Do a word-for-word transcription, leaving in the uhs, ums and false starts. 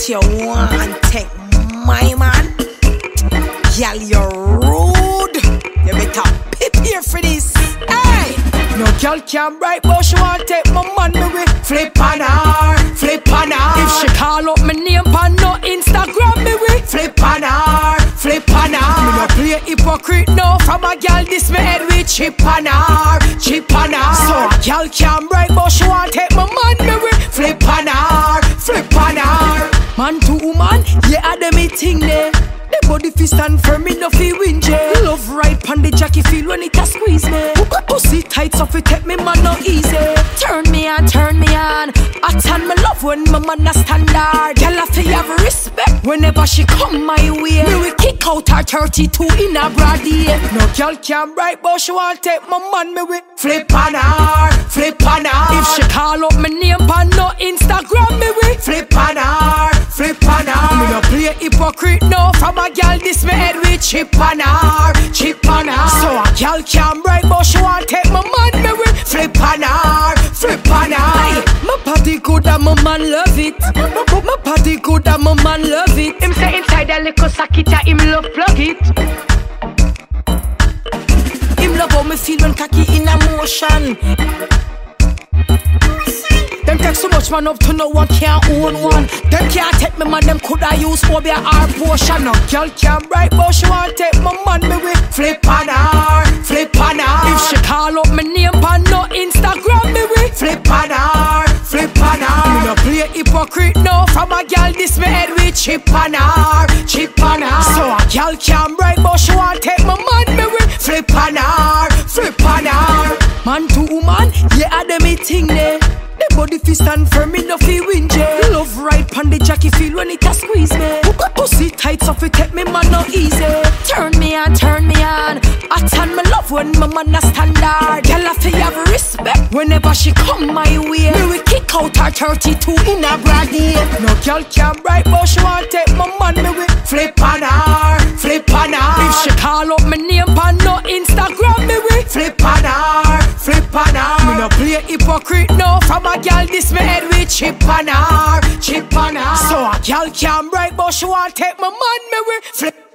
you want take my man? Girl, you're rude. You better prepare for this. Hey! No girl can bright, but she want take my man me with. Flip on her, flip on her. If she call up my name on no Instagram me with. Flip on her, flip on her. Me no play hypocrite no. From a girl this me head with. Chip on her, chip on her. So a girl can bright, but she want take my man me with. Flip on her, flip on her. Man to woman, yeah, I dem it thing there. The body fi stand firm, me no fi win jail. Love right pon the jockey feel when it a squeeze me. Pussy tight so fi take me man no easy. Turn me on, turn me on. I turn me love when my man a standard. Girl I fi have respect whenever she come my way. Me we kick out her thirty-two in a broad day. No girl can bright but she want take my man me with. Flip on her, flip on her. If she call up my name pon no Instagram me with. Flip on her, flip on her. Me no play hypocrite no. From a girl this me head with chip on her, chip on her. So a girl can bright but she want take my man me with. Flip on her, flip on her. Hey, my body good and my man love it. My body good and my man love it. Him say inside a little socket him love plug it. Him love how me feel when cocky in a motion. Them take so much man up to no one can't own one. Them can't take me man, them coulda use for be a hard portion. No girl can bright but she want take my man me with. Flip on her, flip on her. If she call up my name pon no Instagram me with. Flip on her, flip on her. Me no play hypocrite no. From a girl this me head with. Chip on her, chip on her. So a girl can bright but she want take my man me with. Flip on her, flip on her. Man to woman, yeah I dem it thing there. The body fi stand firm, me no fi win jail. Love right pon the jockey feel when it a squeeze me. Pussy tight so fi take me man no easy. Turn me on, turn me on. I turn me love when my man a standard. Girl I fi have respect whenever she come my way. Me we kick out her thirty-two in a broad day. No girl can bright but she want take my man me with. Flip on her, flip on her. If she call up my name pon no Instagram me with. Flip on her, flip on her. Me no play hypocrite no. From a girl this me head with. Chip on her, chip on her. So a girl can bright but she want take my man me with. Flip